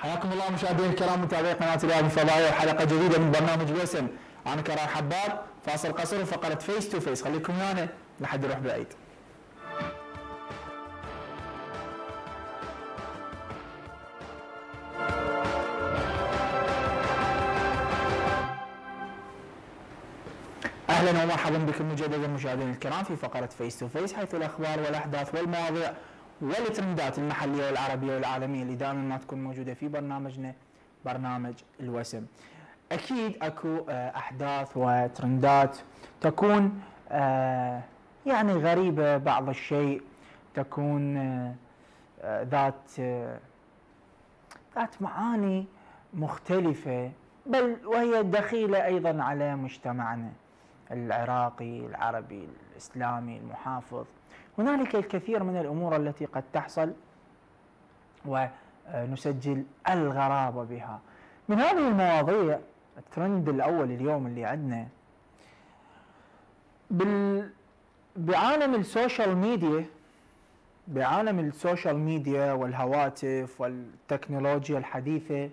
حياكم الله مشاهدينا الكرام متابعي قناه اليابي الفضائيه وحلقه جديده من برنامج الوسم. انا كرار حباب، فاصل قصر وفقره فيس تو فيس، خليكم ويانا لحد يروح بعيد. اهلا ومرحبا بكم مجددا مشاهدينا الكرام في فقره فيس تو فيس، حيث الاخبار والاحداث والمواضيع والترندات المحليه والعربيه والعالميه اللي دائما ما تكون موجوده في برنامجنا برنامج الوسم. اكيد اكو احداث وترندات تكون يعني غريبه بعض الشيء، تكون ذات معاني مختلفه، بل وهي دخيله ايضا على مجتمعنا العراقي العربي الاسلامي المحافظ. هنالك الكثير من الامور التي قد تحصل ونسجل الغرابه بها. من هذه المواضيع الترند الاول اليوم اللي عندنا بعالم السوشيال ميديا والهواتف والتكنولوجيا الحديثه.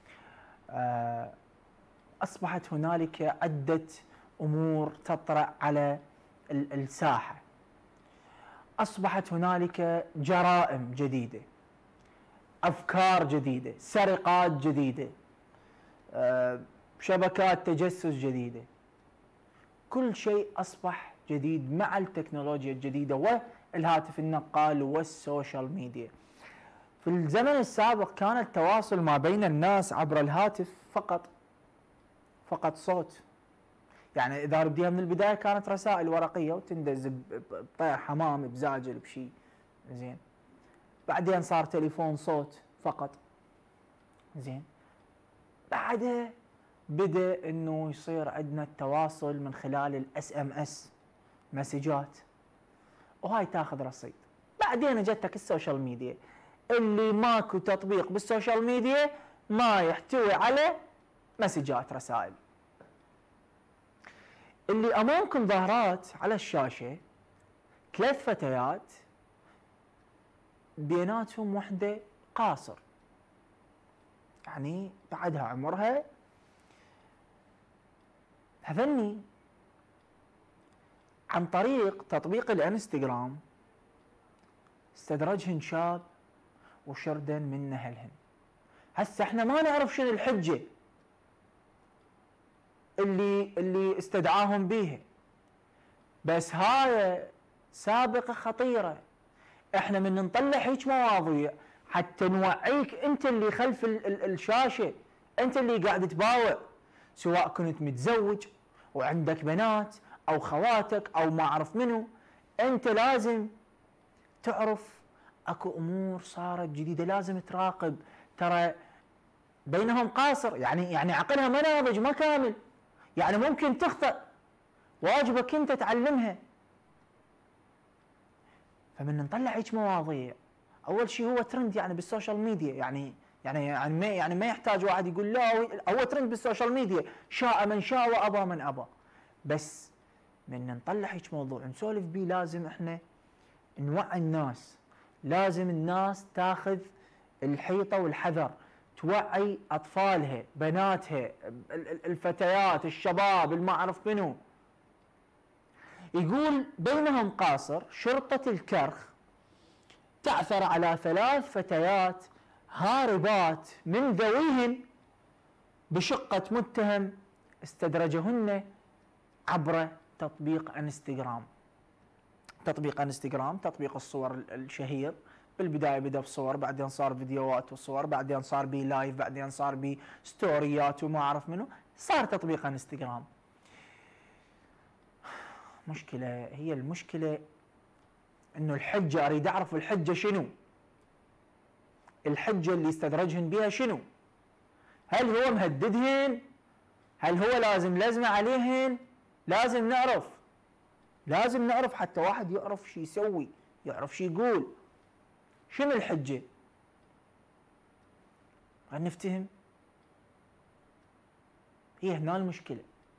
اصبحت هنالك عده امور تطرأ على الساحه، اصبحت هنالك جرائم جديده، افكار جديده، سرقات جديده، شبكات تجسس جديده. كل شيء اصبح جديد مع التكنولوجيا الجديده والهاتف النقال والسوشيال ميديا. في الزمن السابق كان التواصل ما بين الناس عبر الهاتف فقط صوت، يعني اذا بديها من البدايه كانت رسائل ورقيه وتندز بطير حمام بزاجل بشيء زين، بعدين صار تليفون صوت فقط زين، بعدها بدا انه يصير عندنا التواصل من خلال الاس ام اس مسجات، وهاي تاخذ رصيد. بعدين اجتك السوشيال ميديا اللي ماكو تطبيق بالسوشيال ميديا ما يحتوي على مسجات رسائل. اللي امامكم ظاهرات على الشاشه 3 فتيات بيناتهم وحده قاصر، يعني بعدها عمرها. هذني عن طريق تطبيق الانستغرام استدرجهن شاب وشردن من اهلهن. هسه احنا ما نعرف شنو الحجه اللي استدعاهم بيها، بس هاي سابقه خطيره. احنا من نطلع هيك مواضيع حتى نوعيك انت اللي خلف الشاشه، انت اللي قاعد تباوع، سواء كنت متزوج وعندك بنات او خواتك او ما اعرف منو، انت لازم تعرف اكو امور صارت جديده لازم تراقب. ترى بينهم قاصر، يعني عقلها ما ناضج ما كامل، يعني ممكن تخطأ، واجبك انت تعلمها. فمن نطلع هيك مواضيع، اول شيء هو ترند يعني بالسوشيال ميديا، يعني ما يحتاج واحد يقول لا هو ترند بالسوشيال ميديا، شاء من شاء وابى من ابى. بس من نطلع هيك موضوع نسولف بيه لازم احنا نوعي الناس، لازم الناس تاخذ الحيطه والحذر، توعي اطفالها بناتها الفتيات الشباب الما اعرف منو. يقول بينهم قاصر شرطه الكرخ تعثر على 3 فتيات هاربات من ذويهن بشقه متهم استدرجهن عبر تطبيق انستغرام. تطبيق الصور الشهير، بالبدايه بدا بصور، بعدين صار فيديوهات وصور، بعدين صار بي لايف، بعدين صار بستوريات وما اعرف منه، صار تطبيق انستغرام. مشكله، هي المشكله انه الحجه، اريد اعرف الحجه شنو؟ الحجه اللي استدرجهن بها شنو؟ هل هو مهددهن؟ هل هو لازم لزمه عليهن؟ لازم نعرف حتى واحد يعرف شو يسوي، يعرف شو يقول. شنو الحجه؟ خلينا نفتهم. هي هنا المشكله.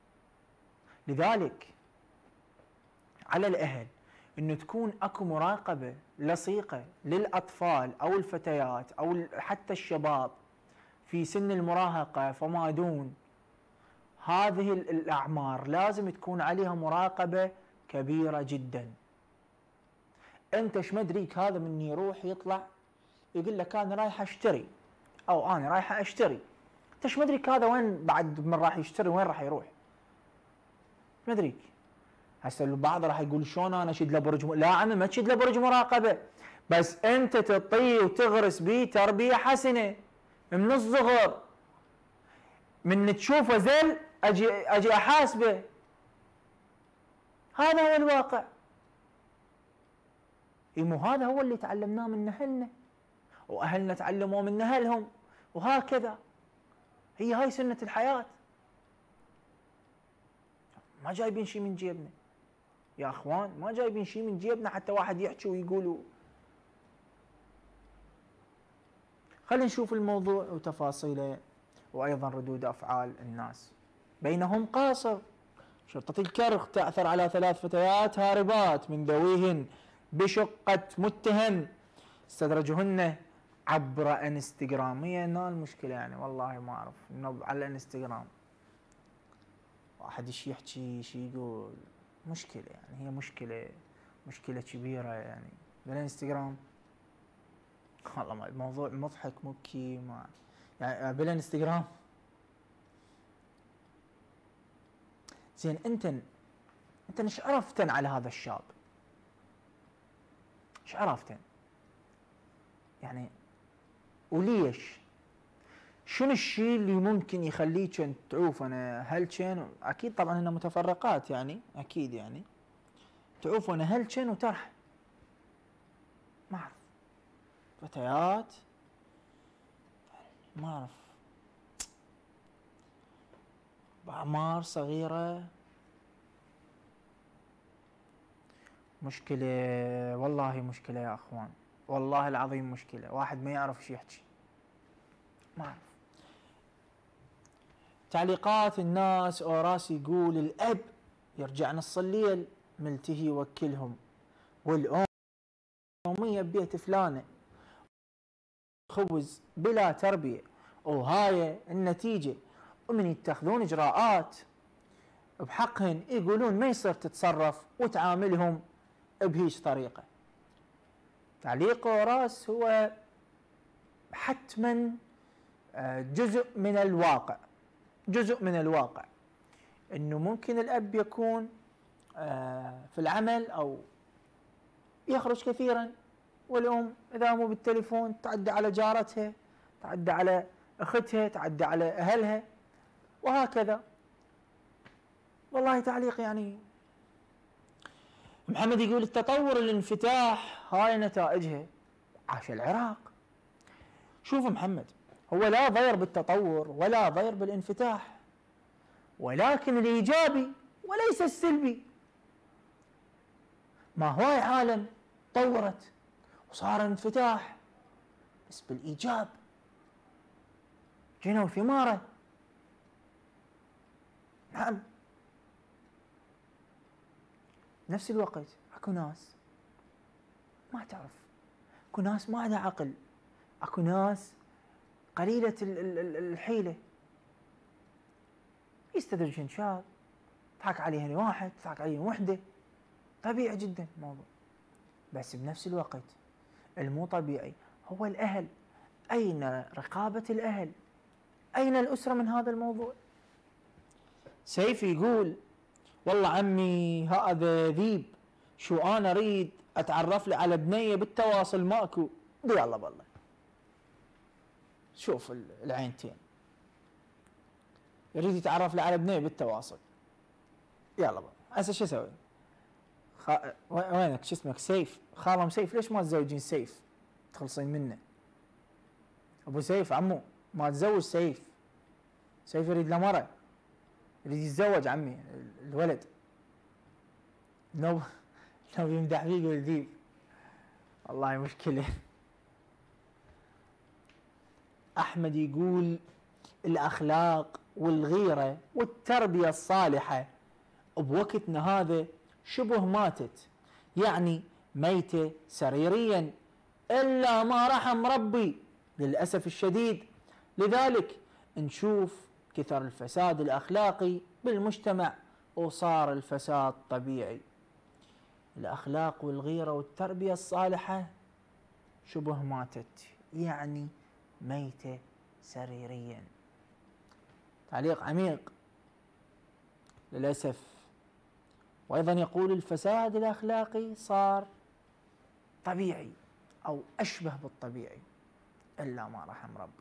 لذلك على الاهل انه تكون اكو مراقبه لصيقه للاطفال او الفتيات او حتى الشباب في سن المراهقة فما دون، هذه الأعمار لازم تكون عليها مراقبة كبيرة جدا. أنت ايش مدريك هذا من يروح يطلع يقول لك أنا رايح أشتري أو أنا رايح أشتري، أنت ايش مدريك هذا وين بعد من راح يشتري وين راح يروح؟ مدريك. هسه البعض راح يقول شلون أنا أشد له برج لا عمي ما تشد له برج مراقبة، بس أنت تعطيه وتغرس به تربية حسنة من الصغر، من تشوفه زل أجي أحاسبه. هذا هو الواقع. مو هذا هو اللي تعلمناه من أهلنا، وأهلنا تعلموا من أهلهم، وهكذا هي هاي سنة الحياة. ما جايبين شيء من جيبنا يا أخوان، ما جايبين شيء من جيبنا حتى واحد يحكي ويقولوا. خلينا نشوف الموضوع وتفاصيله وأيضا ردود أفعال الناس. بينهم قاصر. شرطة الكرخ تعثر على 3 فتيات هاربات من ذويهن بشقة متهم استدرجهن عبر انستغرام. هي هنا المشكلة يعني، والله ما أعرف إنه على الانستغرام واحد يحكي شي يقول مشكلة، يعني هي مشكلة كبيرة يعني بالانستغرام. والله الموضوع مضحك مبكي يعني بالانستغرام. زين انت ايش عرفتن على هذا الشاب؟ ايش عرفتن؟ يعني وليش؟ شنو الشيء اللي ممكن يخليك تعوفن هلجن؟ اكيد طبعا هن متفرقات يعني، اكيد يعني تعوفن هلجن وترح. ما اعرف فتيات ما اعرف بأعمار صغيرة. مشكلة والله، مشكلة يا اخوان، والله العظيم مشكلة. واحد ما يعرف ايش يحكي. ما اعرف. تعليقات الناس. اوراس يقول الاب يرجع نص الليل ملتهي يوكلهم، والام يومية ببيت فلانة خبز بلا تربية، وهاي النتيجة. ومن يتخذون اجراءات بحقهن يقولون ما يصير تتصرف وتعاملهم بهيج طريقة. تعليق اوراس هو حتما جزء من الواقع، جزء من الواقع. انه ممكن الاب يكون في العمل او يخرج كثيرا، والام اذا مو بالتليفون تعدى على جارتها، تعدى على اختها، تعدى على اهلها، وهكذا. والله تعليق يعني. محمد يقول التطور الانفتاح هاي نتائجها. عاش العراق. شوف محمد، هو لا ضير بالتطور ولا ضير بالانفتاح، ولكن الايجابي وليس السلبي. ما هواي عالم طورت وصار انفتاح، بس بالايجاب جنوا ثماره. نعم. نفس الوقت اكو ناس ما تعرف، اكو ناس ما عندها عقل، اكو ناس قليلة الحيلة، يستدرجن شاب، تضحك عليهن واحد، تضحك عليهن وحدة، طبيعي جدا الموضوع. بس بنفس الوقت المو طبيعي هو الأهل. أين رقابة الأهل؟ أين الأسرة من هذا الموضوع؟ سيف يقول والله عمي هذا ذيب، شو أنا أريد أتعرف لي على بنية بالتواصل ماكو. يلا بالله شوف العينتين، يريد يتعرف لي على بنية بالتواصل. يلا بقى هسه شو اسوي؟ وينك شو اسمك سيف؟ خالم سيف، ليش ما تزوجين سيف؟ تخلصين منه. ابو سيف عمو ما تزوج سيف. سيف يريد له مرة، يريد يتزوج عمي الولد. لو يمدح فيه يقول ذيب. والله مشكلة. أحمد يقول الأخلاق والغيرة والتربية الصالحة بوقتنا هذا شبه ماتت، يعني ميتة سريريا إلا ما رحم ربي. للأسف الشديد لذلك نشوف كثر الفساد الأخلاقي بالمجتمع وصار الفساد طبيعي. الأخلاق والغيرة والتربية الصالحة شبه ماتت، يعني ميتة سريريا. تعليق عميق للأسف. وأيضا يقول الفساد الأخلاقي صار طبيعي أو أشبه بالطبيعي إلا ما رحم ربي.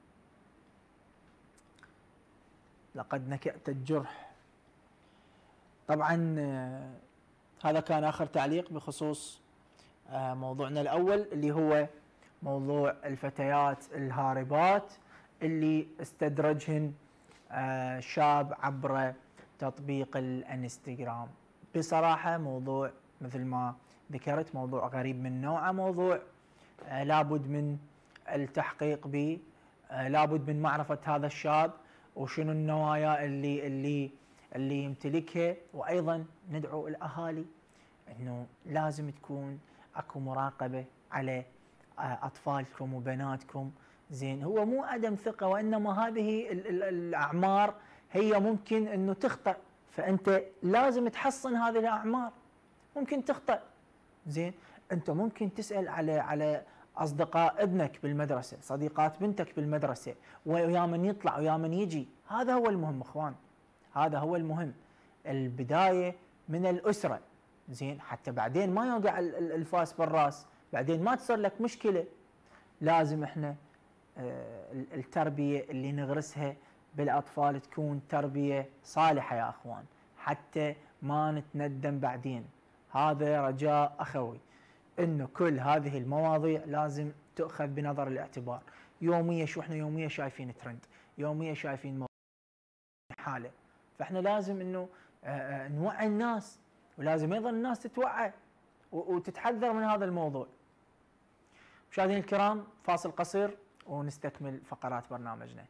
لقد نكأت الجرح. طبعا هذا كان آخر تعليق بخصوص موضوعنا الأول اللي هو موضوع الفتيات الهاربات اللي استدرجهن شاب عبر تطبيق الانستغرام. بصراحة موضوع مثل ما ذكرت موضوع غريب من نوعه، موضوع لابد من التحقيق به، لابد من معرفة هذا الشاب وشنو النوايا اللي يمتلكها. وايضا ندعو الاهالي انه لازم تكون اكو مراقبة على اطفالكم وبناتكم. زين، هو مو عدم ثقة، وانما هذه الاعمار هي ممكن انه تخطئ، فانت لازم تحصن هذه الاعمار. ممكن تخطئ. زين، انت ممكن تسال على اصدقاء ابنك بالمدرسه، صديقات بنتك بالمدرسه، ويا من يطلع ويا من يجي. هذا هو المهم اخوان، هذا هو المهم. البدايه من الاسره. زين، حتى بعدين ما يوقع الفاس بالراس، بعدين ما تصير لك مشكله. لازم احنا التربيه اللي نغرسها بالاطفال تكون تربيه صالحه يا اخوان، حتى ما نتندم بعدين. هذا رجاء اخوي، انه كل هذه المواضيع لازم تؤخذ بنظر الاعتبار. يوميا شو احنا يوميا شايفين ترند، يوميا شايفين حاله، فاحنا لازم انه نوعي الناس، ولازم ايضا الناس تتوعى وتتحذر من هذا الموضوع. مشاهدينا الكرام، فاصل قصير ونستكمل فقرات برنامجنا.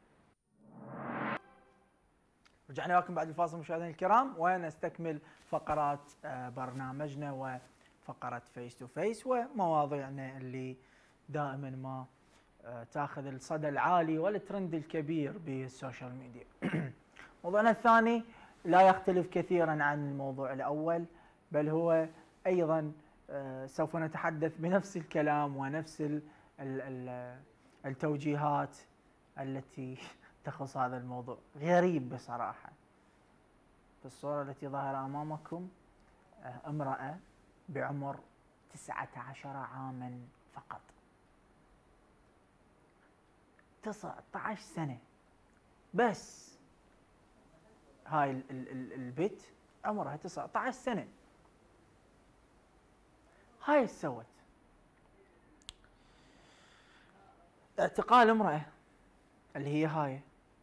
رجعنا لكم بعد الفاصل مشاهدينا الكرام، ونستكمل فقرات برنامجنا وفقرة فيس تو فيس ومواضيعنا اللي دائما ما تاخذ الصدى العالي والترند الكبير بالسوشيال ميديا. موضوعنا الثاني لا يختلف كثيرا عن الموضوع الأول، بل هو أيضا سوف نتحدث بنفس الكلام ونفس التوجيهات التي تخص هذا الموضوع. غريب بصراحة. في الصورة التي ظهر أمامكم امرأة بعمر 19 عاما فقط. 19 سنة بس. هاي البت عمرها 19 سنة. هاي ايش سوت؟ اعتقال امرأة اللي هي هاي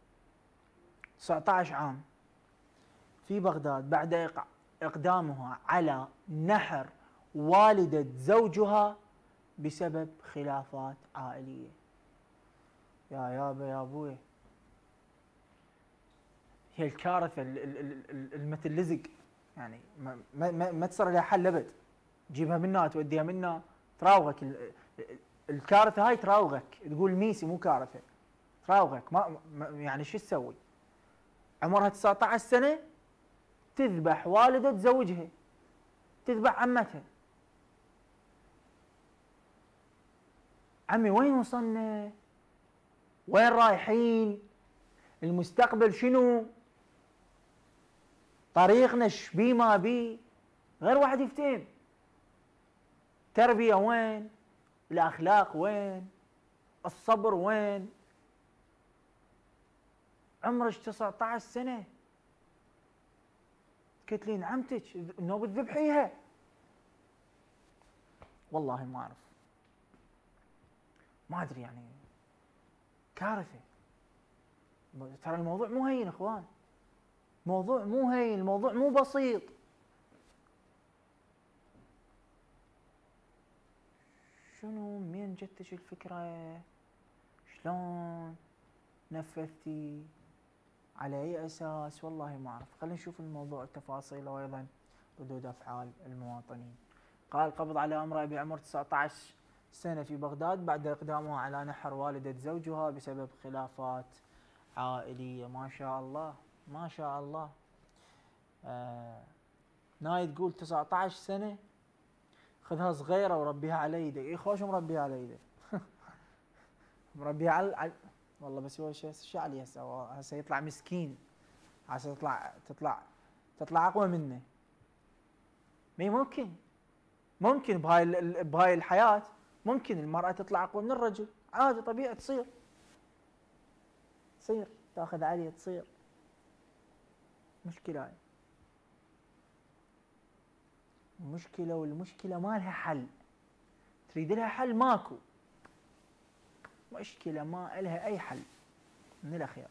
19 عام في بغداد بعد إقدامها على نحر والدة زوجها بسبب خلافات عائلية. يا يابا يا ابوي، هي الكارثة المثل لزق، يعني ما تصير لها حل ابد. تجيبها منا توديها منا تراوغك. الكارثة هاي تراوغك، تقول ميسي مو كارثة، تراوغك. ما يعني شو تسوي؟ عمرها 19 سنة تذبح والدة زوجها، تذبح عمتها. عمي وين وصلنا؟ وين رايحين؟ المستقبل شنو؟ طريقنا شبيه ما بيه؟ غير واحد يفتهم. تربية وين؟ الأخلاق وين؟ الصبر وين؟ عمرك 19 سنة تكتلين عمتك انه بتذبحيها؟ والله ما اعرف، ما ادري، يعني كارثة. ترى الموضوع مو هين اخوان، موضوع مو هين، الموضوع مو بسيط. شنو منين جتش الفكرة؟ شلون نفذتي؟ على اي اساس؟ والله ما اعرف. خلينا نشوف الموضوع التفاصيل وايضا ردود افعال المواطنين. قال: قبض على امرأة بعمر 19 سنة في بغداد بعد إقدامها على نحر والدة زوجها بسبب خلافات عائلية. ما شاء الله ما شاء الله. ناي تقول 19 سنة خذها صغيرة وربيها على يدك. اي خوش مربيها على يدك. مربيها على والله بس هو شو عليه هسه يطلع مسكين. هسه تطلع اقوى منه. ممكن بهاي الحياة ممكن المرأة تطلع اقوى من الرجل، عادي طبيعي تصير تاخذ عليه تصير. مشكلة هاي مشكلة، والمشكلة ما لها حل. تريد لها حل ماكو. مشكلة ما لها أي حل من الأخير.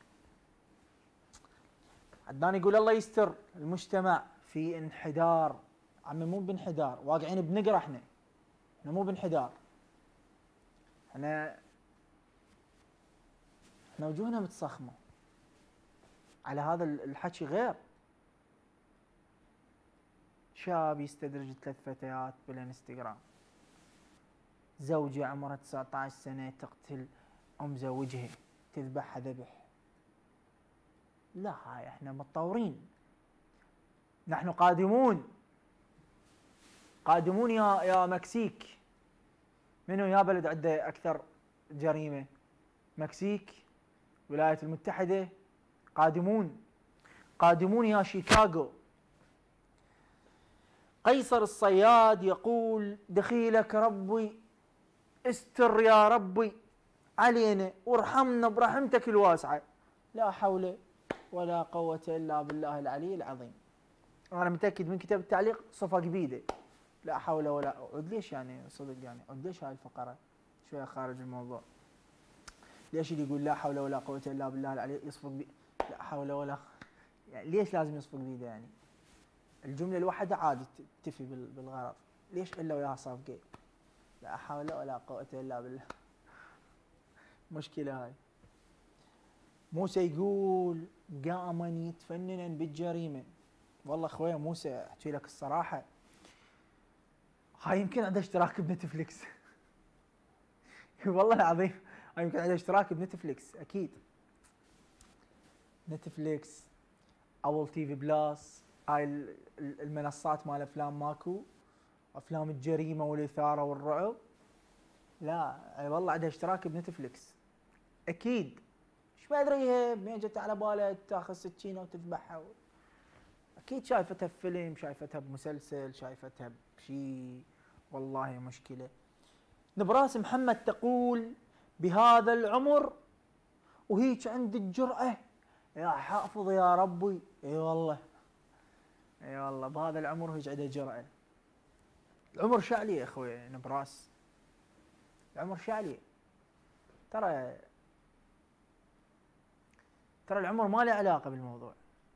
عدنان يقول الله يستر، المجتمع في انحدار. عمي مو بانحدار، واقعين بنقرة احنا مو بانحدار. احنا وجوهنا متصخمة على هذا الحكي. غير شاب يستدرج 3 فتيات بالانستغرام، زوجة عمرها 19 سنة تقتل أم زوجها تذبحها ذبح. لا هاي احنا متطورين، نحن قادمون يا مكسيك. منو يا بلد عنده أكثر جريمة؟ مكسيك، الولايات المتحدة. قادمون يا شيكاغو. قيصر الصياد يقول دخيلك ربي استر يا ربي علينا وارحمنا برحمتك الواسعة. لا حول ولا قوة إلا بالله العلي العظيم. أنا متأكد من كتاب التعليق صفق بيده. لا حول ولا عد. ليش يعني صدق يعني عد ليش هاي الفقرة شوية خارج الموضوع؟ ليش اللي يقول لا حول ولا قوة إلا بالله العلي يصفق لا حول ولا يعني ليش لازم يصفق بيده يعني؟ الجملة الواحدة عادي تفي بالغرض. ليش إلا وياها صفقة؟ لا حول ولا قوة إلا بالله. مشكلة هاي. موسى يقول قاما يتفننا بالجريمة. والله اخويا موسى احكي لك الصراحة، هاي يمكن عنده اشتراك بنتفليكس. والله العظيم هاي يمكن عنده اشتراك بنتفليكس اكيد. نتفليكس، اول تي في بلاس، هاي المنصات مال افلام ماكو، افلام الجريمة والاثارة والرعب. لا والله عنده اشتراك بنتفليكس اكيد. ايش ما ادري هي منين جت على باله تاخذ سكينه وتذبحها. اكيد شايفتها بفيلم، شايفتها بمسلسل، شايفتها بشيء. والله مشكله. نبراس محمد تقول بهذا العمر وهيك عندك جرأة يا حافظ يا ربي. اي والله بهذا العمر وهيك عنده جرأة. العمر شعلي يا اخوي نبراس، العمر شعلي. ترى العمر ما له علاقة بالموضوع.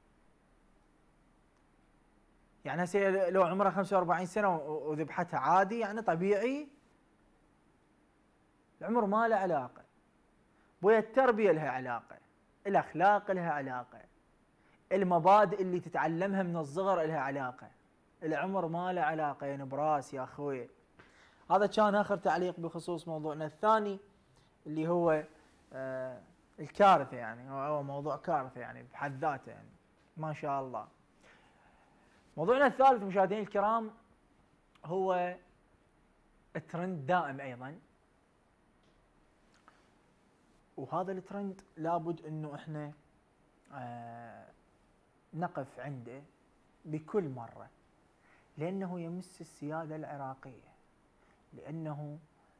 يعني هسه لو عمرها 45 سنة وذبحتها عادي يعني طبيعي. العمر ما له علاقة. بويا التربية لها علاقة، الأخلاق لها علاقة، المبادئ اللي تتعلمها من الصغر لها علاقة. العمر ما له علاقة يا نبراس يا أخوي. هذا كان آخر تعليق بخصوص موضوعنا الثاني اللي هو الكارثة. يعني هو موضوع كارثة يعني بحد ذاته يعني ما شاء الله. موضوعنا الثالث مشاهدينا الكرام هو الترند دائم أيضا، وهذا الترند لابد انه احنا نقف عنده بكل مرة، لأنه يمس السيادة العراقية، لأنه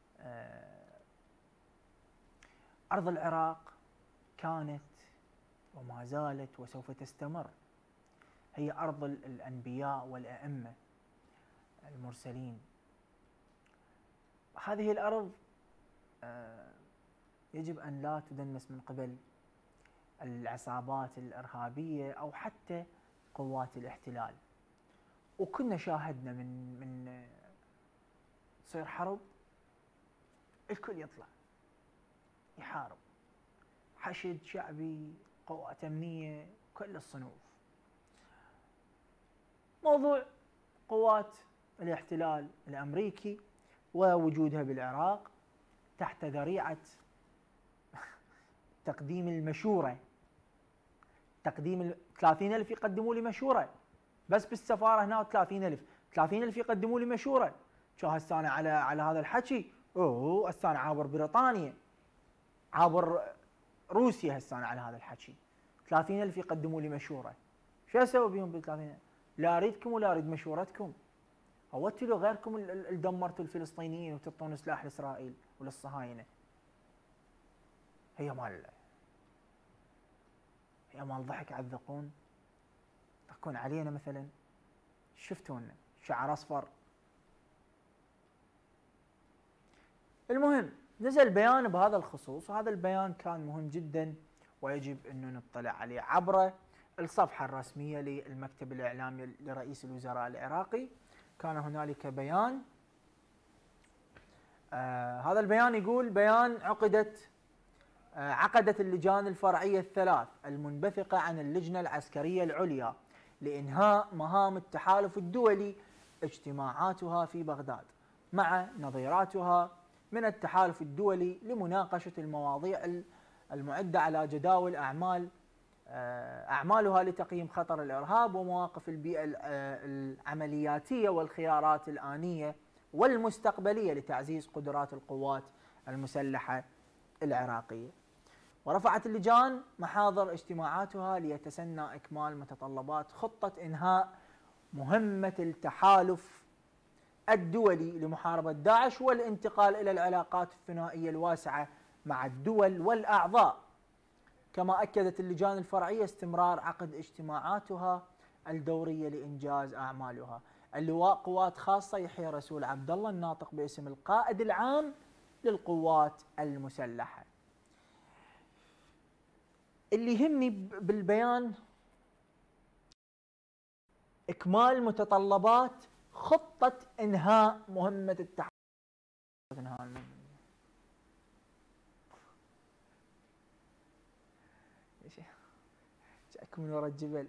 أرض العراق كانت وما زالت وسوف تستمر هي أرض الأنبياء والأئمة المرسلين. هذه الأرض يجب أن لا تدنس من قبل العصابات الإرهابية أو حتى قوات الاحتلال. وكنا شاهدنا من تصير حرب الكل يطلع يحارب، حشد شعبي، قوات أمنية، كل الصنوف. موضوع قوات الاحتلال الأمريكي ووجودها بالعراق تحت ذريعة تقديم المشورة. تقديم 30,000 يقدموا لي مشورة بس بالسفارة هنا، 30,000 يقدموا لي مشورة. شو هسه انا على هذا الحكي؟ هسه انا عابر بريطانيا، عابر روسيا، هسه انا على هذا الحكي. 30,000 يقدموا لي مشورة، شو اسوي بيهم بال 30,000؟ لا اريدكم ولا اريد مشورتكم. هوتوا غيركم اللي دمرتوا الفلسطينيين وتعطون سلاح لاسرائيل وللصهاينة. هي مال ضحك على تكون علينا مثلا. شفتونا شعر اصفر. المهم نزل بيان بهذا الخصوص، وهذا البيان كان مهم جدا ويجب انه نطلع عليه عبر الصفحة الرسمية للمكتب الإعلامي لرئيس الوزراء العراقي. كان هنالك بيان، هذا البيان يقول: بيان عقدت اللجان الفرعية الثلاث المنبثقة عن اللجنة العسكرية العليا لإنهاء مهام التحالف الدولي اجتماعاتها في بغداد مع نظيراتها من التحالف الدولي لمناقشة المواضيع المعدة على جداول أعمالها لتقييم خطر الإرهاب ومواقف البيئة العملياتية والخيارات الآنية والمستقبلية لتعزيز قدرات القوات المسلحة العراقية. ورفعت اللجان محاضر اجتماعاتها ليتسنى إكمال متطلبات خطة إنهاء مهمة التحالف الدولي لمحاربة داعش والانتقال إلى العلاقات الثنائية الواسعة مع الدول والأعضاء. كما أكدت اللجان الفرعية استمرار عقد اجتماعاتها الدورية لإنجاز أعمالها. اللواء قوات خاصة يحيى رسول عبد الله الناطق باسم القائد العام للقوات المسلحة. اللي يهمني بالبيان إكمال متطلبات خطة إنهاء مهمة التحالف. جاكم من وراء الجبل.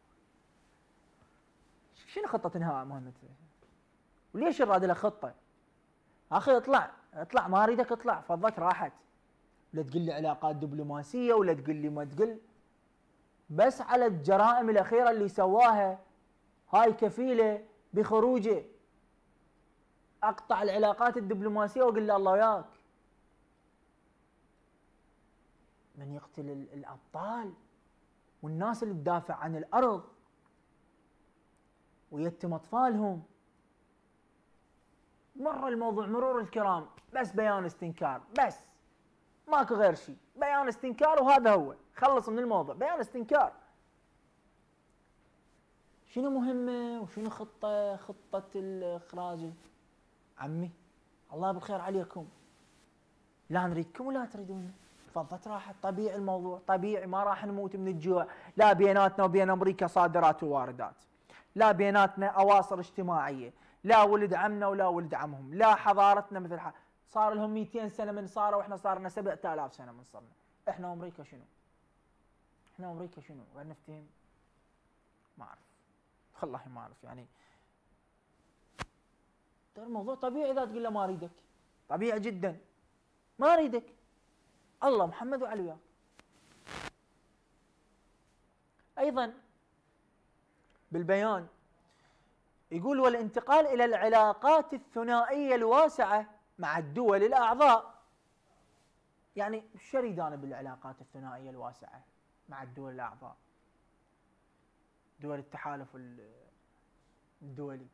شنو خطة إنهاء مهمة؟ وليش يراد لها خطة؟ أخي اطلع ما أريدك اطلع، فضت راحت. لا تقول لي علاقات دبلوماسية ولا تقول لي ما تقول، بس على الجرائم الأخيرة اللي سواها هاي كفيلة بخروجه. أقطع العلاقات الدبلوماسية وأقول له الله وياك. من يقتل الأبطال والناس اللي تدافع عن الأرض ويتم أطفالهم. مر الموضوع مرور الكرام، بس بيان استنكار، بس ماكو غير شيء. بيان استنكار وهذا هو، خلص من الموضوع، بيان استنكار. شنو مهمة وشنو خطة الإخراج؟ عمي الله بالخير عليكم، لا نريدكم ولا تريدون، فضت راحت. طبيعي الموضوع، طبيعي، ما راح نموت من الجوع. لا بيناتنا وبين أمريكا صادرات وواردات، لا بيناتنا أواصر اجتماعية، لا ولد عمنا ولا ولد عمهم، لا حضارتنا مثل صار لهم 200 سنة من صاروا، واحنا صارنا 7000 سنة من صرنا. احنا وامريكا شنو؟ احنا وامريكا شنو؟ غير نفتهم؟ ما اعرف والله ما اعرف. يعني الموضوع طبيعي اذا تقول له ما اريدك، طبيعي جدا ما اريدك. الله محمد وعلي وياك. ايضا بالبيان يقول: والانتقال الى العلاقات الثنائية الواسعة مع الدول الأعضاء. يعني شو اريد انا بالعلاقات الثنائية الواسعة مع الدول الأعضاء؟ دول التحالف الدولي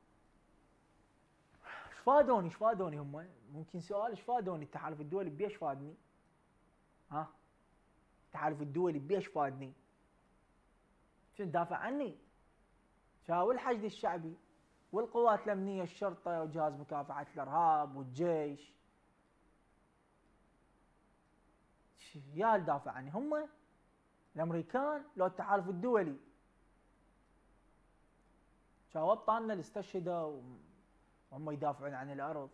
ايش فادوني هم؟ ممكن سؤال: ايش فادوني التحالف الدولي؟ بيش فادني؟ ها؟ التحالف الدولي بيش فادني؟ شو تدافع عني؟ شاو الحشد الشعبي والقوات الأمنية، الشرطة وجهاز مكافحة الإرهاب والجيش، يا دافع عني هم؟ الأمريكان لو التحالف الدولي؟ شاو أبطالنا اللي استشهدوا وهم يدافعون عن الأرض.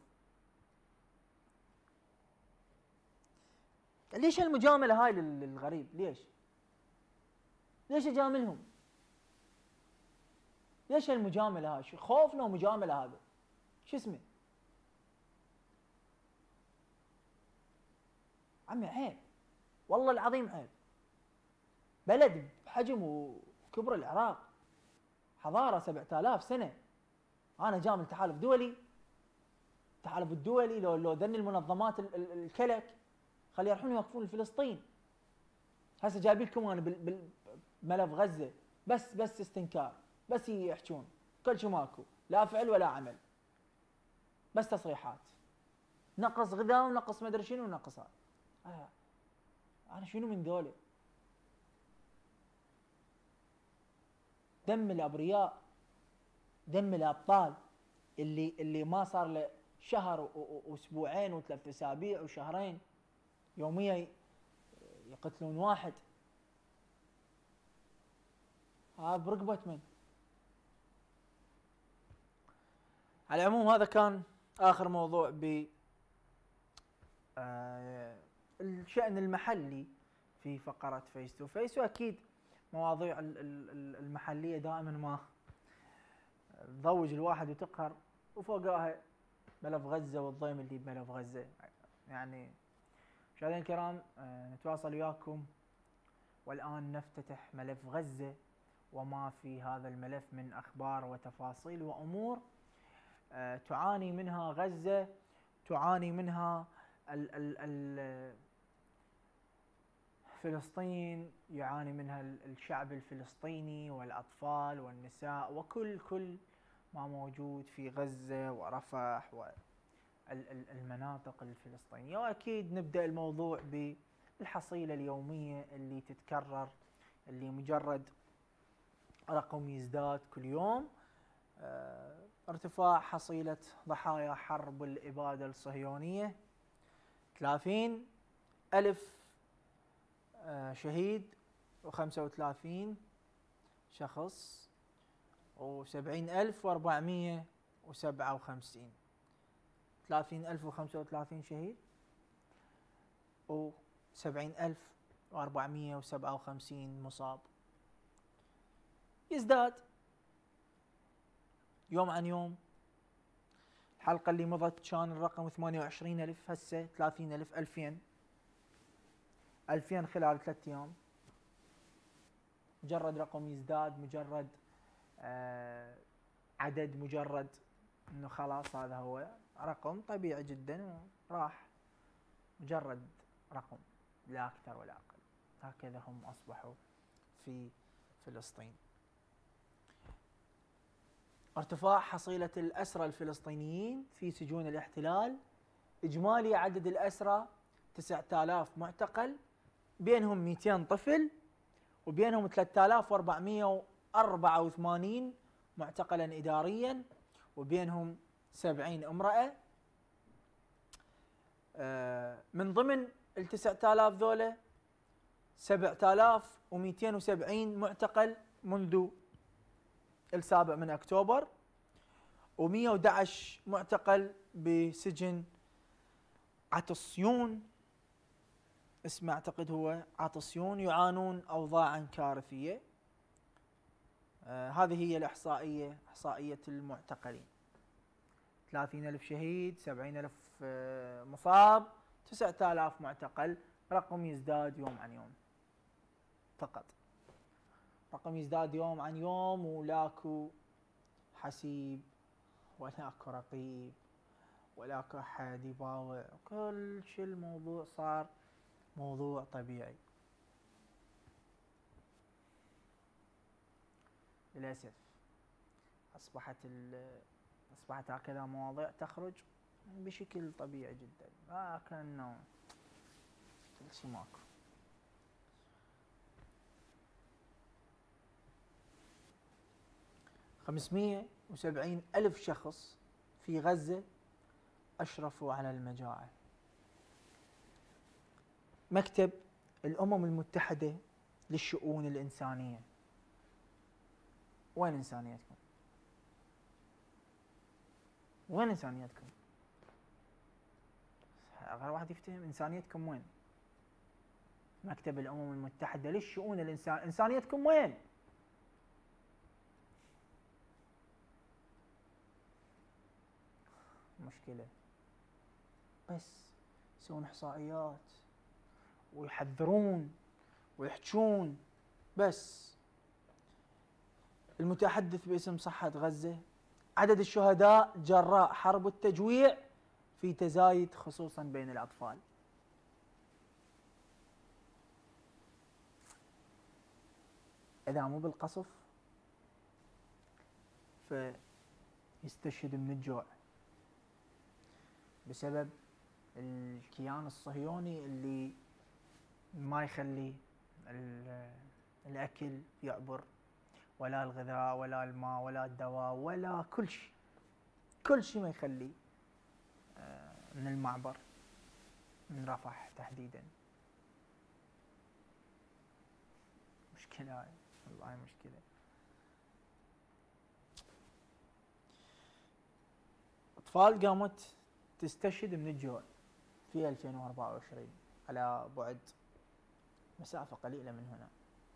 ليش المجاملة هاي للغريب؟ ليش أجاملهم؟ ليش المجاملة هاي؟ خوفنا ومجاملة هذا شو اسمه؟ عمي عيب، والله العظيم عيب. بلد بحجم وكبر العراق، حضاره 7000 سنه، انا جامل تحالف دولي، التحالف الدولي لو ذني المنظمات الكلك خلي يروحون يوقفون لفلسطين. هسه جايب لكم انا بملف غزه بس استنكار، بس يحجون كل شيء ماكو، لا فعل ولا عمل، بس تصريحات، نقص غذاء ونقص ما ادري شنو ونقص هذا. انا شنو من ذولا؟ دم الابرياء، دم الابطال اللي ما صار له شهر واسبوعين وثلاث اسابيع وشهرين يوميا يقتلون واحد، هذا برقبة من؟ على العموم هذا كان آخر موضوع ب الشأن المحلي في فقرة فيس تو فيس، وأكيد مواضيع المحلية دائما ما تضوج الواحد وتقهر، وفوقها ملف غزة والضيم اللي بملف غزة. يعني مشاهدينا الكرام، نتواصل وياكم والآن نفتتح ملف غزة وما في هذا الملف من أخبار وتفاصيل وأمور تعاني منها غزة، تعاني منها فلسطين، يعاني منها الشعب الفلسطيني والأطفال والنساء وكل ما موجود في غزة ورفح والمناطق الفلسطينية. وأكيد نبدأ الموضوع بالحصيلة اليومية اللي تتكرر، اللي مجرد رقم يزداد كل يوم. ارتفاع حصيلة ضحايا حرب الإبادة الصهيونية، 30,000 شهيد و35 شخص و70,457، 30,035 شهيد و70,457 مصاب. يزداد يوم عن يوم. الحلقة اللي مضت كان الرقم 28,000، هسه 30,000، 2000 خلال 3 أيام. مجرد رقم يزداد، مجرد عدد، مجرد انه خلاص هذا هو رقم طبيعي جدا وراح، مجرد رقم لا اكثر ولا اقل. هكذا هم اصبحوا في فلسطين. ارتفاع حصيلة الأسرى الفلسطينيين في سجون الاحتلال، إجمالي عدد الأسرى 9000 معتقل، بينهم 200 طفل وبينهم 3484 معتقلا إداريا، وبينهم 70 امرأة. من ضمن ال 9000 ذولا 7270 معتقل منذ 7 من أكتوبر، و111 معتقل بسجن عطسيون، اسمه اعتقد هو عطسيون، يعانون أوضاعا كارثية. هذه هي الإحصائية، إحصائية المعتقلين. 30,000 شهيد، 70,000 مصاب، 9000 معتقل. رقم يزداد يوم عن يوم فقط، رقم يزداد يوم عن يوم، ولاكو حسيب ولاكو رقيب ولاكو احد يباوع، كل شيء الموضوع صار موضوع طبيعي. للأسف أصبحت هكذا مواضيع تخرج بشكل طبيعي جدا، كأنه كل شيء ماكو. 570,000 شخص في غزة أشرفوا على المجاعة. مكتب الأمم المتحدة للشؤون الإنسانية، وين إنسانيتكم؟ وين إنسانيتكم؟ غير واحد يفتهم إنسانيتكم وين؟ مكتب الأمم المتحدة للشؤون الإنسانية، إنسانيتكم وين؟ مشكلة. بس يسوون إحصائيات ويحذرون ويحجون. بس المتحدث باسم صحة غزة: عدد الشهداء جراء حرب التجويع في تزايد خصوصا بين الأطفال. إذا مو بالقصف فيستشهد من الجوع بسبب الكيان الصهيوني اللي ما يخلي الأكل يعبر، ولا الغذاء ولا الماء ولا الدواء ولا كل شيء، كل شيء ما يخلي من المعبر من رفح تحديدا. مشكلة هاي، والله مشكلة. أطفال قامت تستشهد من الجوع في 2024 على بعد مسافة قليلة من هنا.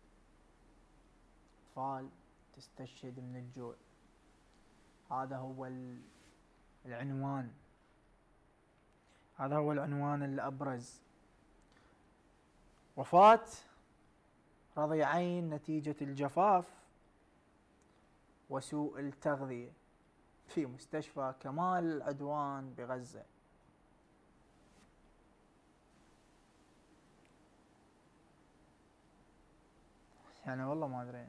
أطفال تستشهد من الجوع، هذا هو العنوان، هذا هو العنوان الأبرز. وفاة رضيعين نتيجة الجفاف وسوء التغذية في مستشفى كمال العدوان بغزة. يعني والله ما أدري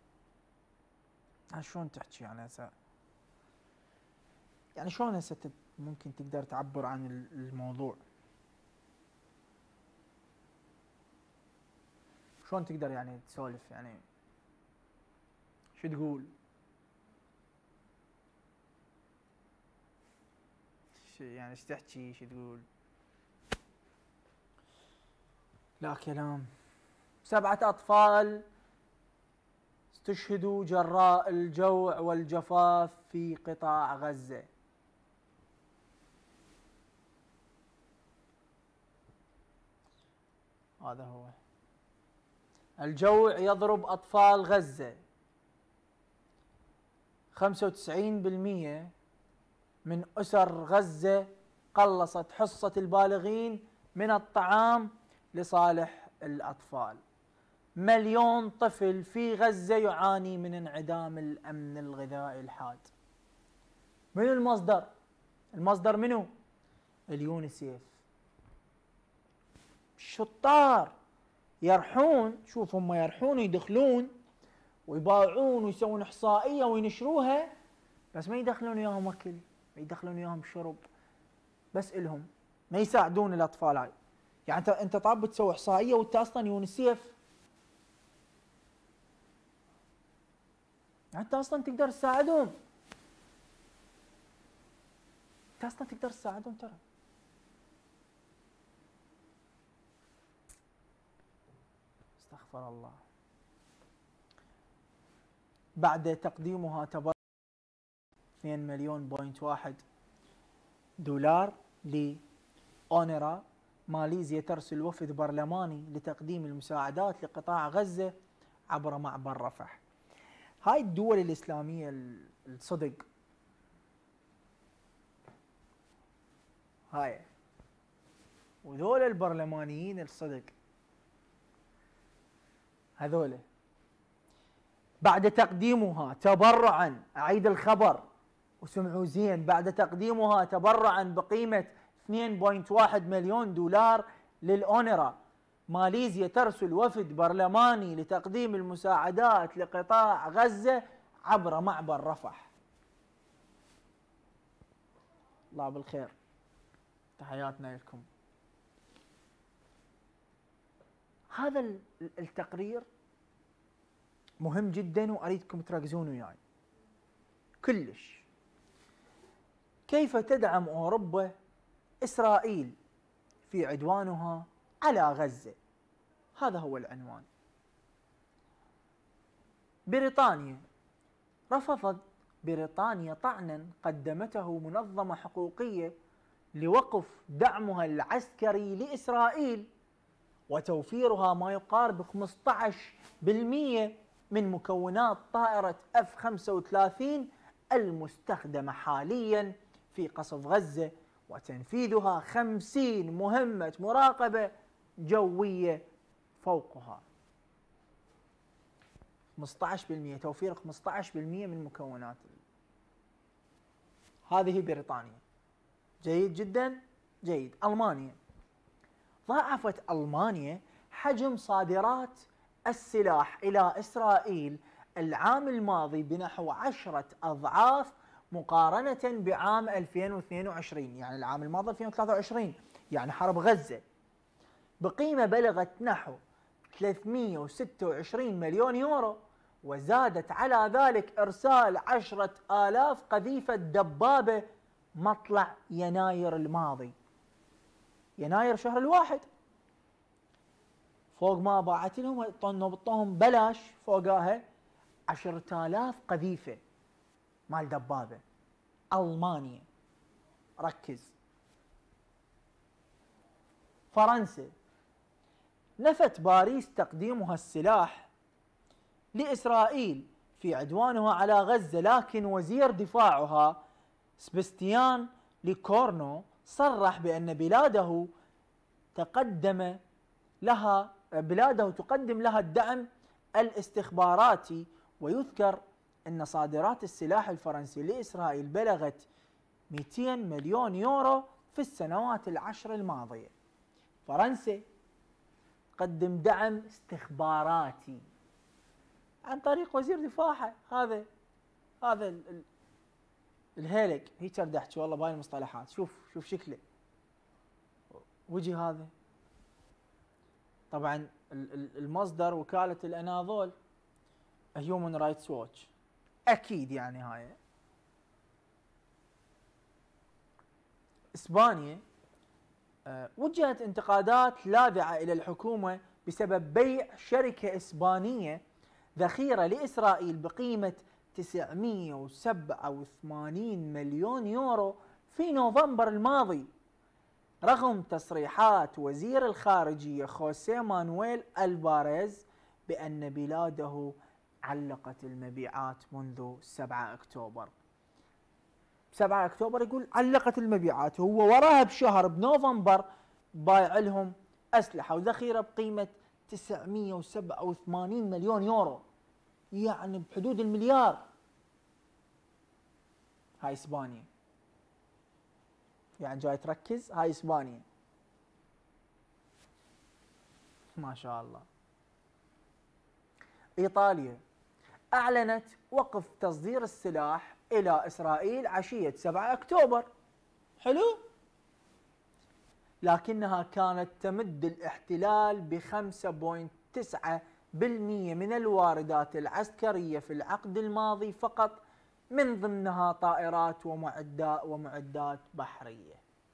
شلون تحكي يعني هسه، يعني شلون هسه ممكن تقدر تعبر عن الموضوع، شلون تقدر يعني تسولف، يعني شو تقول، يعني ايش تحكي، شو تقول، لا كلام. 7 أطفال استشهدوا جراء الجوع والجفاف في قطاع غزة. هذا هو الجوع يضرب أطفال غزة. 95% من أسر غزة قلصت حصة البالغين من الطعام لصالح الأطفال. 1,000,000 طفل في غزة يعاني من انعدام الأمن الغذائي الحاد. من المصدر؟ المصدر منو؟ اليونيسيف. الشطار يرحون، شوف هم يرحون ويدخلون ويبايعون ويسوون إحصائية وينشروها، بس ما يدخلون وياهم أكل، ما يدخلون وياهم شرب، بس إلهم، ما يساعدون الأطفال هاي. يعني أنت طاب تسوي إحصائية وأنت أصلا يونيسيف، يعني أنت أصلا تقدر تساعدهم، أنت أصلا تقدر تساعدهم ترى. استغفر الله. بعد تقديمها تبرع 2,100,000 لأونرا، ماليزيا ترسل وفد برلماني لتقديم المساعدات لقطاع غزة عبر معبر رفح. هاي الدول الإسلامية الصدق، هاي وذول البرلمانيين الصدق، هذول بعد تقديمها تبرعا، أعيد الخبر وسمعوا زين، بعد تقديمها تبرعا بقيمة 2.1 مليون دولار للأونرا، ماليزيا ترسل وفد برلماني لتقديم المساعدات لقطاع غزة عبر معبر رفح. الله بالخير، تحياتنا لكم. هذا التقرير مهم جدا واريدكم تركزون وياي كلش. كيف تدعم اوروبا اسرائيل في عدوانها على غزة؟ هذا هو العنوان. بريطانيا، رفضت بريطانيا طعنا قدمته منظمة حقوقية لوقف دعمها العسكري لإسرائيل وتوفيرها ما يقارب 15% من مكونات طائرة F-35 المستخدمة حاليا في قصف غزة، وتنفيذها 50 مهمة مراقبة جوية فوقها. 15%، توفير 15% من مكونات. هذه بريطانيا. جيد جدا، جيد. ألمانيا، ضاعفت ألمانيا حجم صادرات السلاح إلى إسرائيل العام الماضي بنحو 10 أضعاف مقارنة بعام 2022، يعني العام الماضي 2023، يعني حرب غزة، بقيمة بلغت نحو 326 مليون يورو. وزادت على ذلك إرسال 10,000 قذيفة دبابة مطلع يناير الماضي، يناير شهر الواحد، فوق ما باعت لهم نبطهم بلاش فوقاها 10,000 قذيفة مال دبابة. ألمانيا، ركز. فرنسا، نفت باريس تقديمها السلاح لإسرائيل في عدوانها على غزة، لكن وزير دفاعها سبستيان ليكورنو صرح بأن بلاده تقدم لها الدعم الاستخباراتي. ويذكر أن صادرات السلاح الفرنسي لإسرائيل بلغت 200 مليون يورو في السنوات العشر الماضية. فرنسا تقدم دعم استخباراتي عن طريق وزير دفاعها. هذا الهيلك هيك احكي والله بهاي المصطلحات. شوف شكله وجه هذا. طبعا المصدر وكالة الأناضول هيومن رايتس ووتش، أكيد يعني هاي. إسبانيا، وجهت انتقادات لاذعة إلى الحكومة بسبب بيع شركة إسبانية ذخيرة لإسرائيل بقيمة 987 مليون يورو في نوفمبر الماضي، رغم تصريحات وزير الخارجية خوسيه مانويل الباريز بأن بلاده علقت المبيعات منذ 7 أكتوبر. 7 أكتوبر يقول علقت المبيعات، هو وراها بشهر بنوفمبر بايع لهم أسلحة وذخيرة بقيمة 987 مليون يورو، يعني بحدود المليار. هاي إسبانيا، يعني جاي تركز. هاي إسبانيا ما شاء الله. إيطاليا أعلنت وقف تصدير السلاح إلى إسرائيل عشية 7 أكتوبر. حلو، لكنها كانت تمد الاحتلال ب5.9% من الواردات العسكرية في العقد الماضي فقط، من ضمنها طائرات ومعدات بحرية.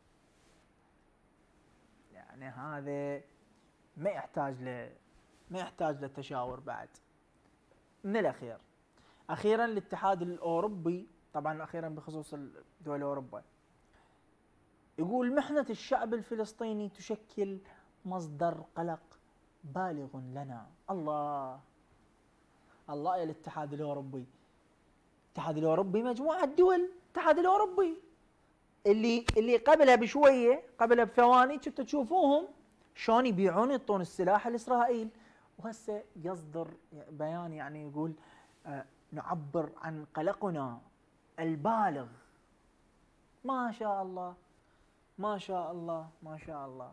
يعني هذا ما يحتاج للتشاور بعد. من الأخير، أخيرا الاتحاد الأوروبي، طبعا أخيرا بخصوص دول أوروبا، يقول محنة الشعب الفلسطيني تشكل مصدر قلق بالغ لنا. الله يا الاتحاد الأوروبي. الاتحاد الأوروبي مجموعة دول، الاتحاد الأوروبي اللي قبلها بشوية، قبلها بثواني كنتوا تشوفوهم شلون يبيعون يعطون السلاح لإسرائيل، وهسه يصدر بيان يعني يقول نعبر عن قلقنا البالغ. ما شاء الله ما شاء الله ما شاء الله.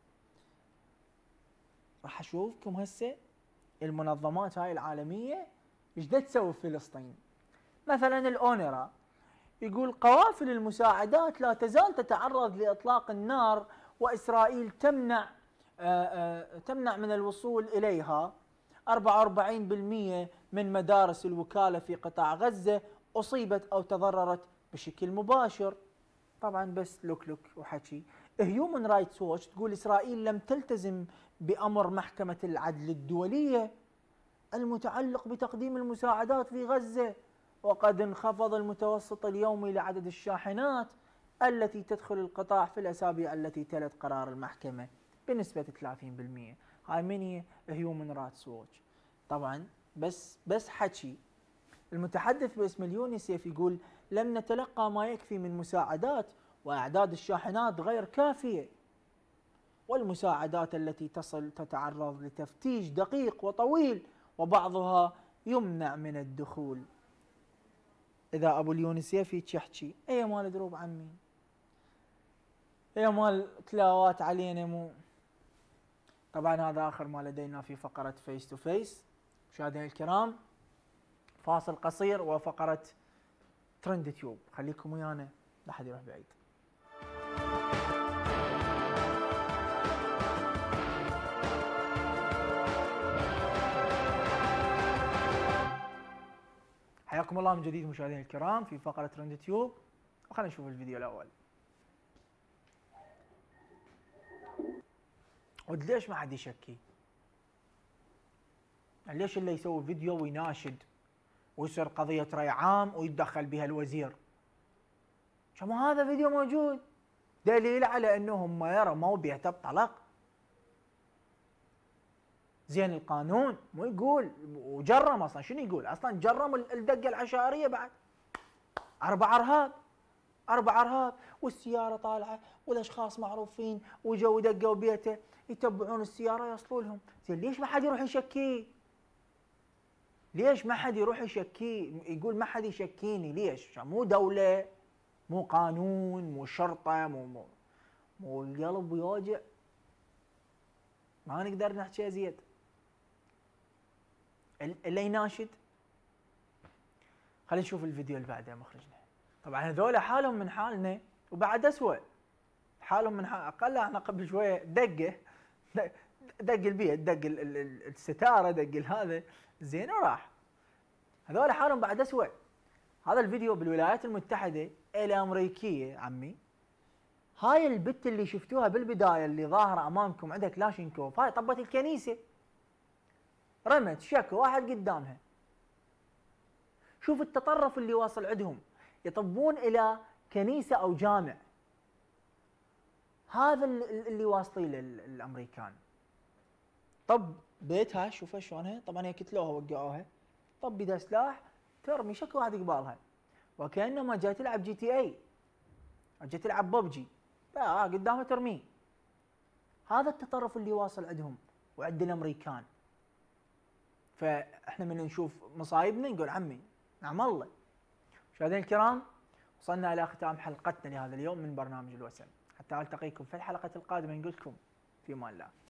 راح اشوفكم هسه المنظمات هاي العالمية ايش تسوي في فلسطين. مثلا الأونرا يقول قوافل المساعدات لا تزال تتعرض لإطلاق النار، وإسرائيل تمنع من الوصول إليها. 44% من مدارس الوكالة في قطاع غزة أصيبت أو تضررت بشكل مباشر. طبعا بس لوك وحكي. هيومن رايتس ووتش تقول إسرائيل لم تلتزم بأمر محكمة العدل الدولية المتعلق بتقديم المساعدات في غزة، وقد انخفض المتوسط اليومي لعدد الشاحنات التي تدخل القطاع في الأسابيع التي تلت قرار المحكمة بنسبة 30%. هاي من هي؟ هيومن رايتس ووتش. طبعا بس حكي. المتحدث باسم اليونيسيف يقول لم نتلقى ما يكفي من مساعدات، وأعداد الشاحنات غير كافية. والمساعدات التي تصل تتعرض لتفتيش دقيق وطويل، وبعضها يمنع من الدخول. إذا أبو اليونسيف يحكي أي مال دروب عمي، أي مال تلاوات علينا مو. طبعا هذا آخر ما لدينا في فقرة فيس تو فيس. مشاهدينا الكرام، فاصل قصير وفقرة ترند تيوب، خليكم ويانا لا حد يروح بعيد. حياكم الله من جديد مشاهدينا الكرام في فقرة ترند تيوب، وخلينا نشوف الفيديو الأول. وليش ما حد يشكي؟ ليش اللي يسوي فيديو ويناشد ويصير قضية رأي عام ويتدخل بها الوزير؟ كما هذا فيديو موجود دليل على انهم ما يرموا بيته بطلق. زين القانون مو يقول وجرم، اصلا شنو يقول؟ اصلا جرم الدقه العشائريه بعد. 4 ارهاب، 4 ارهاب والسياره طالعه والاشخاص معروفين وجو دقوا بيته، يتبعون السياره يوصلوا لهم. زين ليش ما حد يروح يشكيه؟ ليش ما حد يروح يشكيه؟ يقول ما حد يشكيني، ليش؟ مو دوله، مو قانون، مو شرطه، مو القلب يوجع. ما نقدر نحكي زيد. اللي يناشد. خلينا نشوف الفيديو اللي بعده مخرجنا. طبعا هذول حالهم من حالنا وبعد اسوء. حالهم من حال اقل. احنا قبل شويه دق البيت، دق الستاره، دق هذا زين وراح. هذول حالهم بعد اسوء. هذا الفيديو بالولايات المتحده الامريكيه عمي. هاي البت اللي شفتوها بالبدايه اللي ظاهره امامكم عندها كلاشينكوف، هاي طبت الكنيسه، رمت شكو واحد قدامها. شوف التطرف اللي واصل عندهم، يطبون الى كنيسه او جامع. هذا اللي واصلين الامريكان. طب بيتها شوفها شلونها، طبعا هي كتلوها وقعوها، طب بيدها سلاح ترمي شكو واحد قبالها، وكانما جاي تلعب جي تي اي، جاي تلعب ببجي، لا قدامها ترميه. هذا التطرف اللي واصل عندهم وعند الامريكان. فاحنا من نشوف مصايبنا نقول عمي نعم الله. مشاهدينا الكرام، وصلنا الى ختام حلقتنا لهذا اليوم من برنامج الوسم، حتى التقيكم في الحلقه القادمه نقول لكم في امان الله.